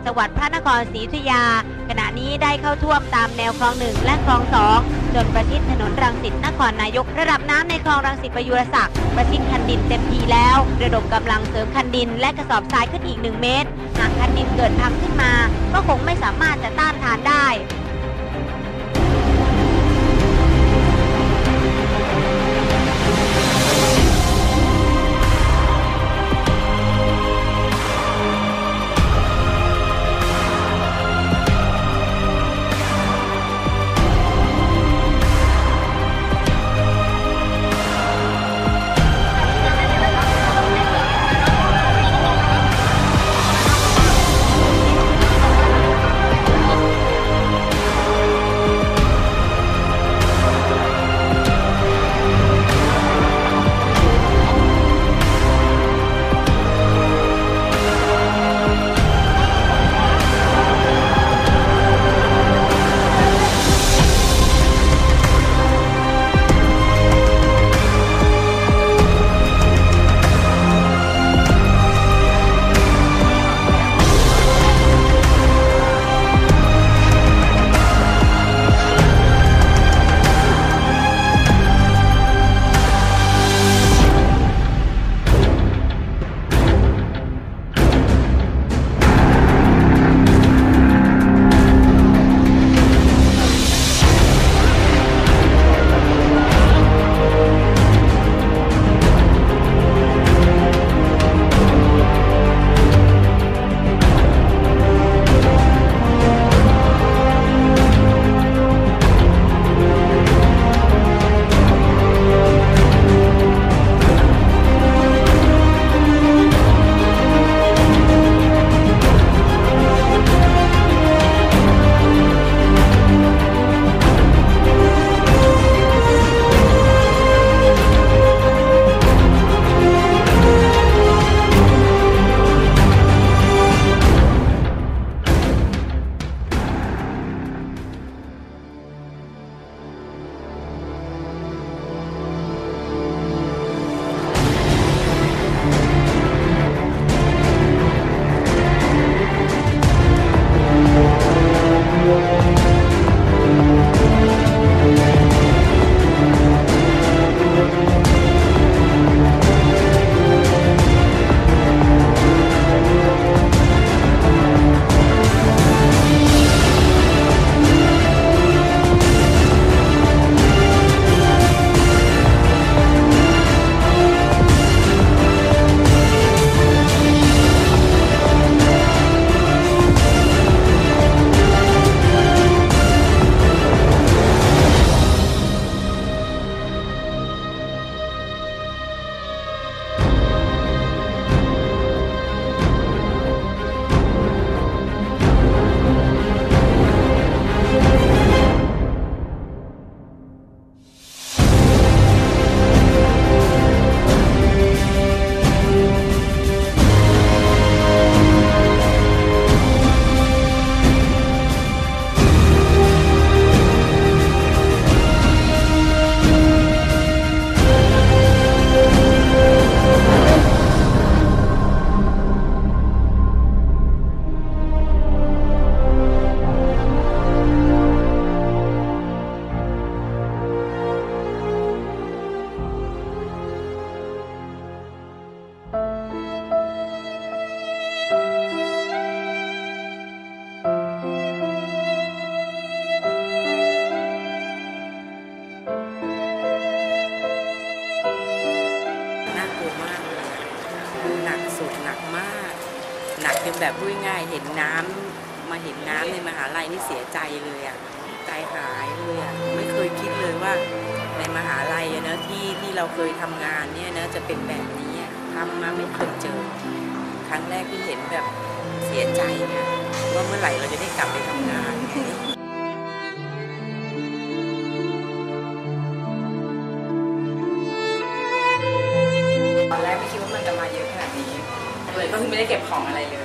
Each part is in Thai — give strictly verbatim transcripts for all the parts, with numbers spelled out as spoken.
จังหวัดพระนครศรีอยุธยาขณะนี้ได้เข้าท่วมตามแนวคลองหนึ่งและคลองสองจนประชิดถนนรังสิตนครนายกระดับน้ำในคลองรังสิตประยุรศักดิ์ประชิดคันดินเต็มทีแล้วระดมกำลังเสริมคันดินและกระสอบทรายขึ้นอีกหนึ่งเมตรหากคันดินเกิดพังขึ้นมาก็คงไม่สามารถจะต้านทานได้หนักจนแบบพูดง่ายเห็นน้ำมาเห็นน้ำในมหาลัยนี่เสียใจเลยอ่ะใจหายเลยอ่ะไม่เคยคิดเลยว่าในมหาลัยนะที่ที่เราเคยทำงานเนี่ยนะจะเป็นแบบนี้ทำมาไม่เคยเจอครั้งแรกที่เห็นแบบเสียใจเนี่ยว่าเมื่อไหร่เราจะได้กลับไปทำงานตอนแรกไม่คิดว่ามันจะมาเยอะขนาดนี้เลยก็ไม่ได้เก็บของอะไรเลย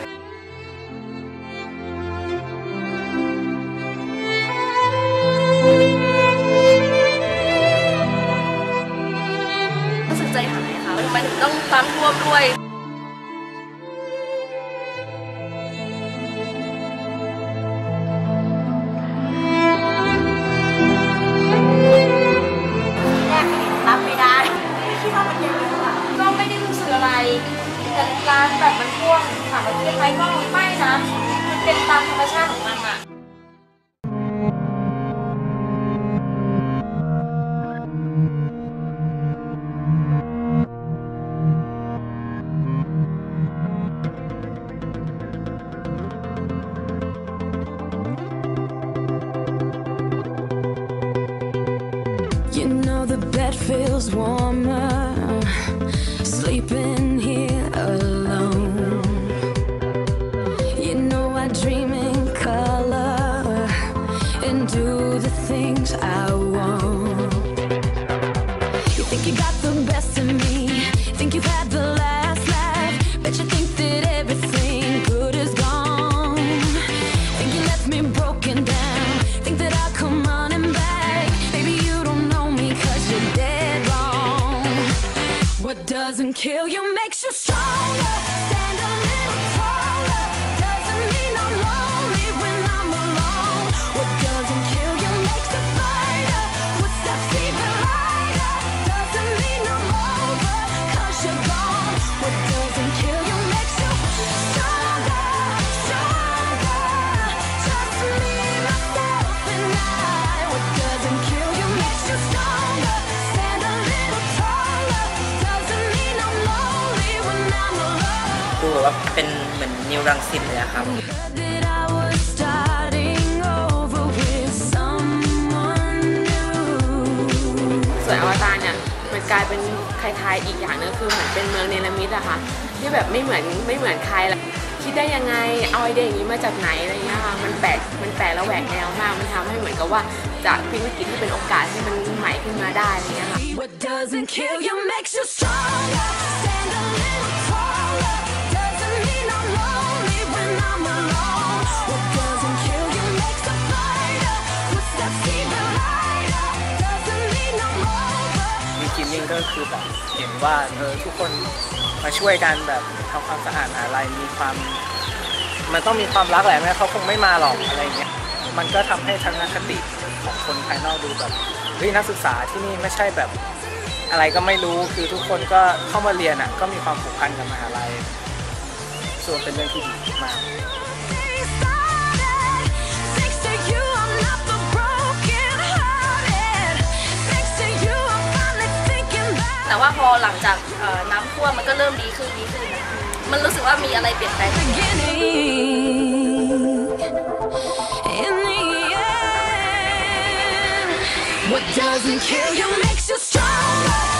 รู้สึกใจหายค่ะมันต้องตามท่วมด้วยมก็ไม่นะมันเป็นตามธรรมชาติของมันอะ You know the bed feels warmer sleeping here alone. You know I dream in color and do the things I want. You think you got the best of me, think you've had the last laugh, bet you think that everything good is gone. Think you left me broken down, think that I'll come running back. Baby, you don't know me 'cause you're dead wrong. What doesn't kill you makes you stronger. Stand a little taller. Doesn't mean I'm lonely when I'm alone. What doesn't kill you makes a fighter. Footsteps even lighter. Doesn't mean I'm over 'cause you're gone. What doesn't kill you makes you stronger, stronger. Just me, myself, and I. What doesn't kill you makes you stronger. Stand a little taller. Doesn't mean I'm lonely when I'm alone. ดูแบบว่าเป็นเหมือนนิวรังสิตเลยอะครับ That I was starting over with someone new. ส่วนอวตารเนี่ยมันกลายเป็นคล้ายๆอีกอย่างนึงคือเหมือนเป็นเมืองเนรมิตอะค่ะที่แบบไม่เหมือนไม่เหมือนใครละคิดได้ยังไงเอาไอเดียอย่างนี้มาจากไหนอะไรเงี้ยค่ะมันแปลกมันแปลกแล้วแหวกแนวมากมันทำให้เหมือนกับว่าจากพลิกวิกฤตที่เป็นโอกาสให้มันใหม่ขึ้นมาได้อะไรเงี้ยค่ะ What doesn't kill you makes you stronger. Stand a little taller. Doesn't mean I'm lonely when I'm alone. What doesn't kill you makes a fighter. Footsteps even lighter. Doesn't mean I'm over. มีกิมมิ่งก็คือแบบเห็นว่าเออทุกคนมาช่วยกันแบบทำความสะอาดอะไรมีความมันต้องมีความรักแหละแม้เขาคงไม่มาหรอกอะไรเงี้ยมันก็ทำให้ทัศนคติของคนภายนอกดูแบบเฮ้ยนักศึกษาที่นี่ไม่ใช่แบบอะไรก็ไม่รู้คือทุกคนก็เข้ามาเรียนอ่ะก็มีความผูกพันกับมหาลัยส่วนเป็นเรื่องที่ดีมาก Thanks to you, I'm not the broken hearted. Thanks to you, I'm finally thinking back. แต่ว่าพอหลังจากเอ่อน้ำท่วมมันก็เริ่มดีขึ้นดีขึ้นนะมันรู้สึกว่ามีอะไรเปลี่ยนแปลง Beginning in the end. What doesn't kill you makes you stronger.